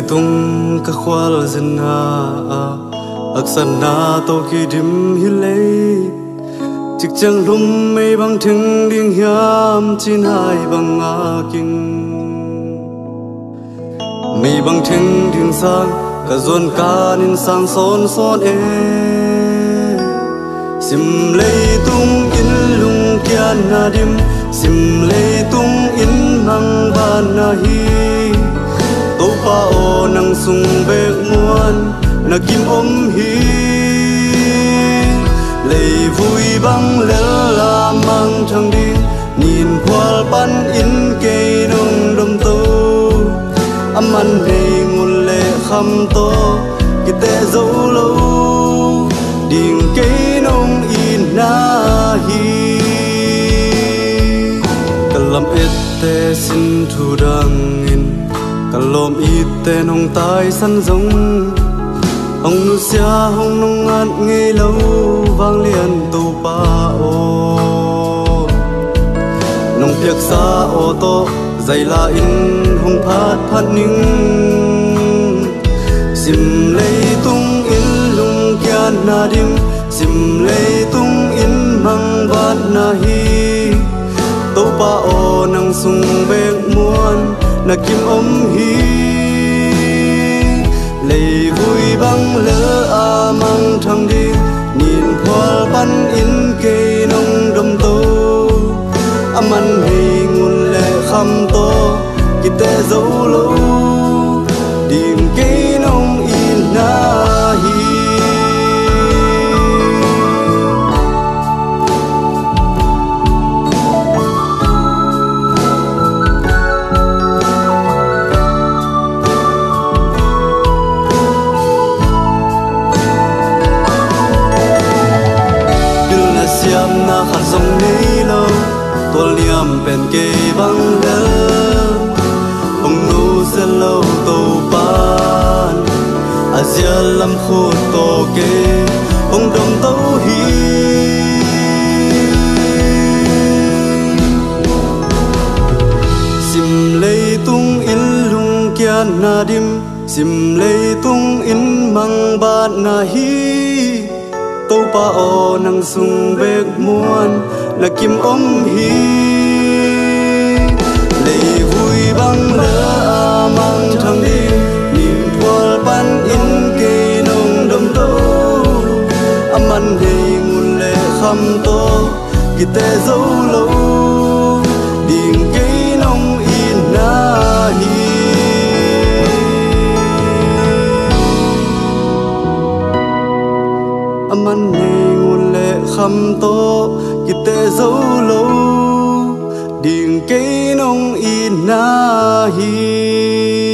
tung ka khwal zina aksana to ki dim hilei chik chang lum mei bang thing ding hiam chin hai bang a king mei bang thing ding sang ka zon ka nin sang son son e sim lei tung in lung kian na dim sim lei tung in mang ban na hi to pa o nang sung bek muan na kim om hi lei vui bang lel la mang thang đi nhìn kwal pan in ke nong dom to aman hei ngun le kham to kite zo lo ding ke nong in na hi kalam ette sin thu dang in kalom ite nong tai san giống ông nu sia hong nong ngat nghe lâu vang liền tu pa o nong piak sa o to dai la in hong phat ning sim lei tung in lung kian na dim sim lei tung in mang van na hi to pa o nang sung bek muan na kim om hi lei vui bang lỡ a mang thang đi nhìn kwal pan in ke nong dom to aman hei ngun le kham to kite zo lo ding ke nong in na hi tuol niam pen ke bang le ông nu se lo to pan azia lam khut to ke ông dom to hi sim lei tung in lung kian na dim sim lei tung in mang ban na hi to pa o nang sung bek muan na kim om hi lei vui bang lỡ a mang thang đi nhìn kwal pan in ke nong dom to aman hei ngun le kham to kite zo lo ding ke nong in na hi aman hei ngun le kham to kite zo lo ding ke nong in na hi